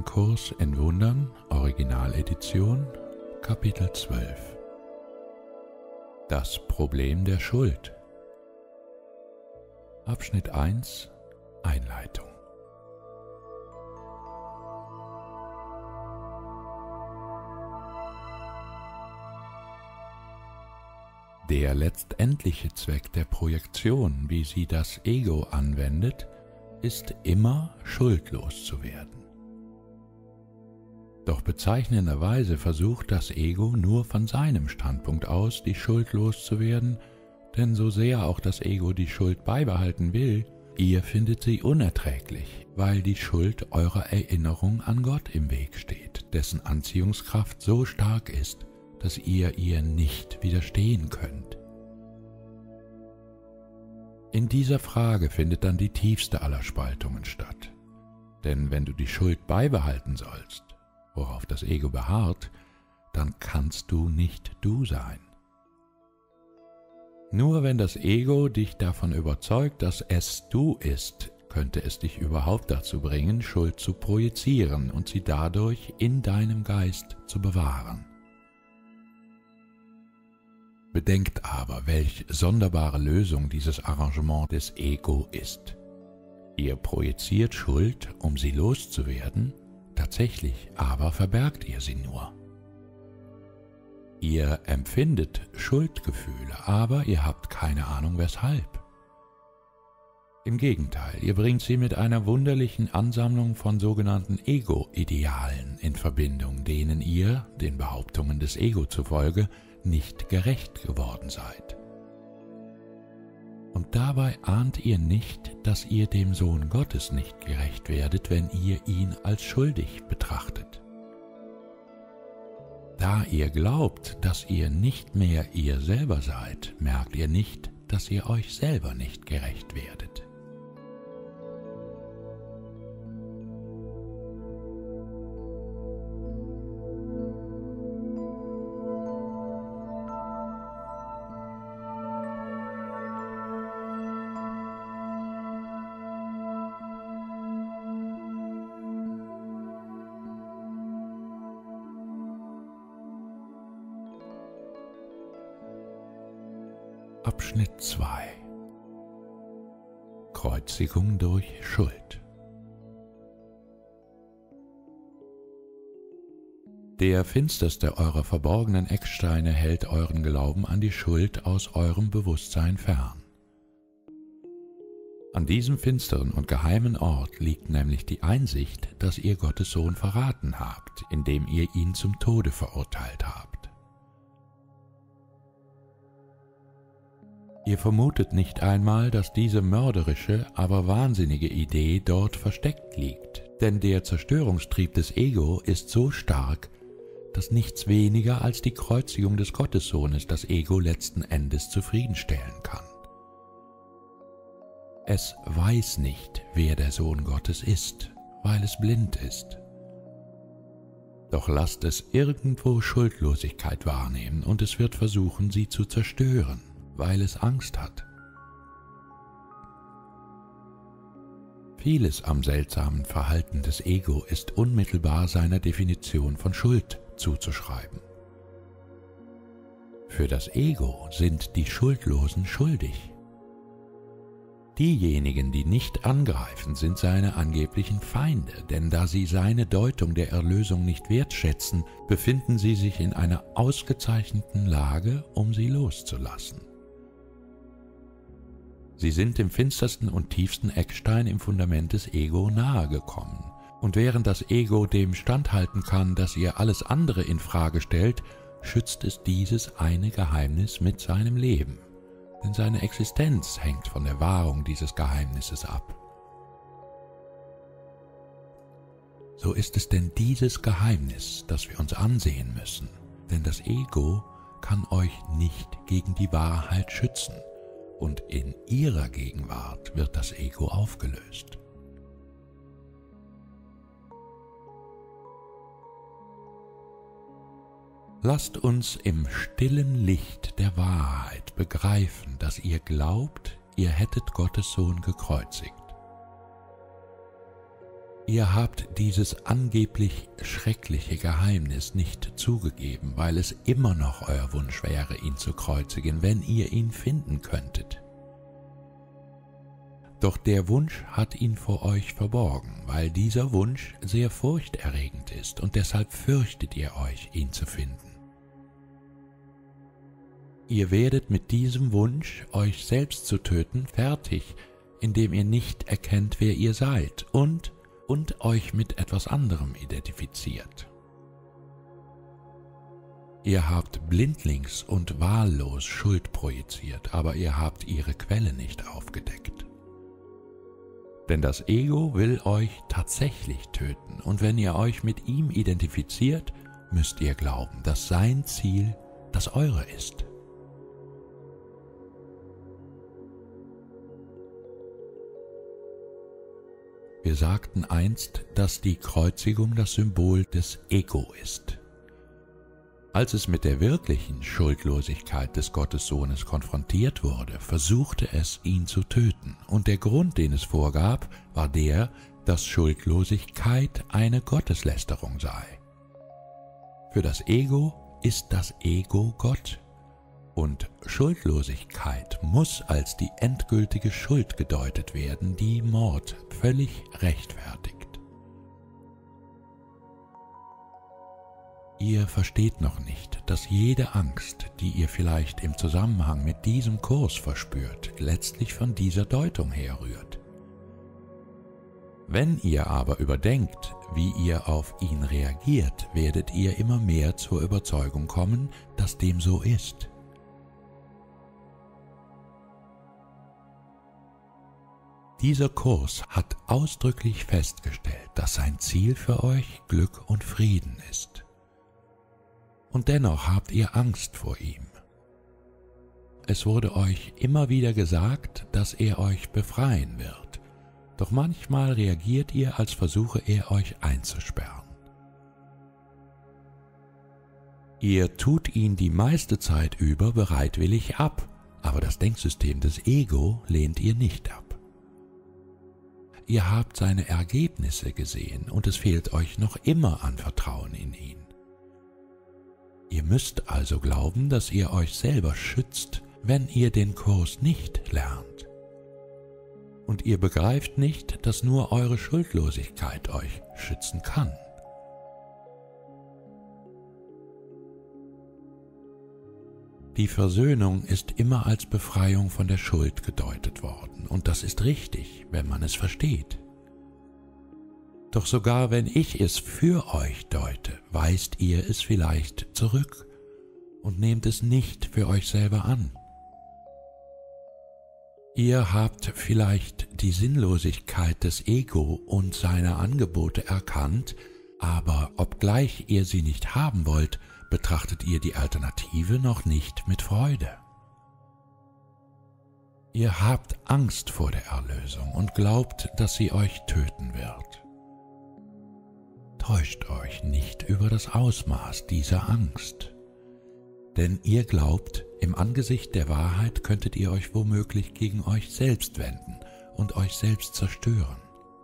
Kurs in Wundern, Originaledition, Kapitel 12. Das Problem der Schuld. Abschnitt 1. Einleitung. Der letztendliche Zweck der Projektion, wie sie das Ego anwendet, ist immer schuldlos zu werden. Doch bezeichnenderweise versucht das Ego nur von seinem Standpunkt aus, die Schuld loszuwerden, denn so sehr auch das Ego die Schuld beibehalten will, ihr findet sie unerträglich, weil die Schuld eurer Erinnerung an Gott im Weg steht, dessen Anziehungskraft so stark ist, dass ihr ihr nicht widerstehen könnt. In dieser Frage findet dann die tiefste aller Spaltungen statt. Denn wenn du die Schuld beibehalten sollst, worauf das Ego beharrt, dann kannst du nicht du sein. Nur wenn das Ego dich davon überzeugt, dass es du ist, könnte es dich überhaupt dazu bringen, Schuld zu projizieren und sie dadurch in deinem Geist zu bewahren. Bedenkt aber, welch sonderbare Lösung dieses Arrangement des Ego ist. Ihr projiziert Schuld, um sie loszuwerden, tatsächlich aber verbergt ihr sie nur. Ihr empfindet Schuldgefühle, aber ihr habt keine Ahnung weshalb. Im Gegenteil, ihr bringt sie mit einer wunderlichen Ansammlung von sogenannten Ego-Idealen in Verbindung, denen ihr, den Behauptungen des Ego zufolge, nicht gerecht geworden seid. Und dabei ahnt ihr nicht, dass ihr dem Sohn Gottes nicht gerecht werdet, wenn ihr ihn als schuldig betrachtet. Da ihr glaubt, dass ihr nicht mehr ihr selber seid, merkt ihr nicht, dass ihr euch selber nicht gerecht werdet. Abschnitt 2. Kreuzigung durch Schuld. Der finsterste eurer verborgenen Ecksteine hält euren Glauben an die Schuld aus eurem Bewusstsein fern. An diesem finsteren und geheimen Ort liegt nämlich die Einsicht, dass ihr Gottes Sohn verraten habt, indem ihr ihn zum Tode verurteilt habt. Ihr vermutet nicht einmal, dass diese mörderische, aber wahnsinnige Idee dort versteckt liegt, denn der Zerstörungstrieb des Ego ist so stark, dass nichts weniger als die Kreuzigung des Gottessohnes das Ego letzten Endes zufriedenstellen kann. Es weiß nicht, wer der Sohn Gottes ist, weil es blind ist. Doch lasst es irgendwo Schuldlosigkeit wahrnehmen und es wird versuchen, sie zu zerstören, weil es Angst hat. Vieles am seltsamen Verhalten des Ego ist unmittelbar seiner Definition von Schuld zuzuschreiben. Für das Ego sind die Schuldlosen schuldig. Diejenigen, die nicht angreifen, sind seine angeblichen Feinde, denn da sie seine Deutung der Erlösung nicht wertschätzen, befinden sie sich in einer ausgezeichneten Lage, um sie loszulassen. Sie sind dem finstersten und tiefsten Eckstein im Fundament des Ego nahegekommen. Und während das Ego dem standhalten kann, dass ihr alles andere in Frage stellt, schützt es dieses eine Geheimnis mit seinem Leben. Denn seine Existenz hängt von der Wahrung dieses Geheimnisses ab. So ist es denn dieses Geheimnis, das wir uns ansehen müssen, denn das Ego kann euch nicht gegen die Wahrheit schützen. Und in ihrer Gegenwart wird das Ego aufgelöst. Lasst uns im stillen Licht der Wahrheit begreifen, dass ihr glaubt, ihr hättet Gottes Sohn gekreuzigt. Ihr habt dieses angeblich schreckliche Geheimnis nicht zugegeben, weil es immer noch euer Wunsch wäre, ihn zu kreuzigen, wenn ihr ihn finden könntet. Doch der Wunsch hat ihn vor euch verborgen, weil dieser Wunsch sehr furchterregend ist und deshalb fürchtet ihr euch, ihn zu finden. Ihr werdet mit diesem Wunsch, euch selbst zu töten, fertig, indem ihr nicht erkennt, wer ihr seid und euch mit etwas anderem identifiziert. Ihr habt blindlings und wahllos Schuld projiziert, aber ihr habt ihre Quelle nicht aufgedeckt. Denn das Ego will euch tatsächlich töten, und wenn ihr euch mit ihm identifiziert, müsst ihr glauben, dass sein Ziel das eure ist. Wir sagten einst, dass die Kreuzigung das Symbol des Ego ist. Als es mit der wirklichen Schuldlosigkeit des Gottessohnes konfrontiert wurde, versuchte es, ihn zu töten, und der Grund, den es vorgab, war der, dass Schuldlosigkeit eine Gotteslästerung sei. Für das Ego ist das Ego Gott, und Schuldlosigkeit muss als die endgültige Schuld gedeutet werden, die Mord völlig rechtfertigt. Ihr versteht noch nicht, dass jede Angst, die ihr vielleicht im Zusammenhang mit diesem Kurs verspürt, letztlich von dieser Deutung herrührt. Wenn ihr aber überdenkt, wie ihr auf ihn reagiert, werdet ihr immer mehr zur Überzeugung kommen, dass dem so ist. Dieser Kurs hat ausdrücklich festgestellt, dass sein Ziel für euch Glück und Frieden ist. Und dennoch habt ihr Angst vor ihm. Es wurde euch immer wieder gesagt, dass er euch befreien wird, doch manchmal reagiert ihr, als versuche er euch einzusperren. Ihr tut ihn die meiste Zeit über bereitwillig ab, aber das Denksystem des Ego lehnt ihr nicht ab. Ihr habt seine Ergebnisse gesehen und es fehlt euch noch immer an Vertrauen in ihn. Ihr müsst also glauben, dass ihr euch selber schützt, wenn ihr den Kurs nicht lernt. Und ihr begreift nicht, dass nur eure Schuldlosigkeit euch schützen kann. Die Versöhnung ist immer als Befreiung von der Schuld gedeutet worden, und das ist richtig, wenn man es versteht. Doch sogar wenn ich es für euch deute, weist ihr es vielleicht zurück und nehmt es nicht für euch selber an. Ihr habt vielleicht die Sinnlosigkeit des Ego und seiner Angebote erkannt, aber obgleich ihr sie nicht haben wollt, betrachtet ihr die Alternative noch nicht mit Freude. Ihr habt Angst vor der Erlösung und glaubt, dass sie euch töten wird. Täuscht euch nicht über das Ausmaß dieser Angst, denn ihr glaubt, im Angesicht der Wahrheit könntet ihr euch womöglich gegen euch selbst wenden und euch selbst zerstören.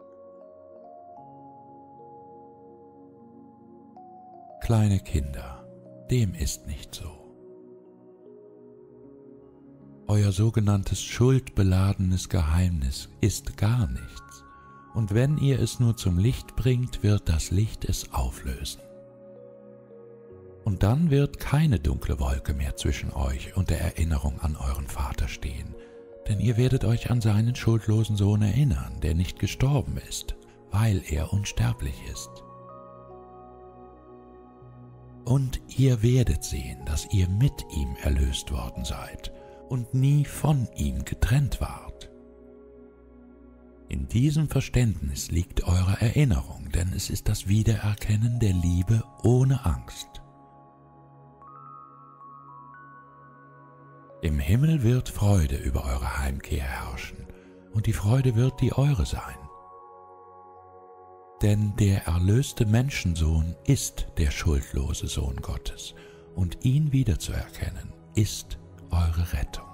Kleine Kinder, dem ist nicht so. Euer sogenanntes schuldbeladenes Geheimnis ist gar nichts, und wenn ihr es nur zum Licht bringt, wird das Licht es auflösen. Und dann wird keine dunkle Wolke mehr zwischen euch und der Erinnerung an euren Vater stehen, denn ihr werdet euch an seinen schuldlosen Sohn erinnern, der nicht gestorben ist, weil er unsterblich ist. Und ihr werdet sehen, dass ihr mit ihm erlöst worden seid und nie von ihm getrennt wart. In diesem Verständnis liegt eure Erinnerung, denn es ist das Wiedererkennen der Liebe ohne Angst. Im Himmel wird Freude über eure Heimkehr herrschen, und die Freude wird die eure sein. Denn der erlöste Menschensohn ist der schuldlose Sohn Gottes, und ihn wiederzuerkennen ist eure Rettung.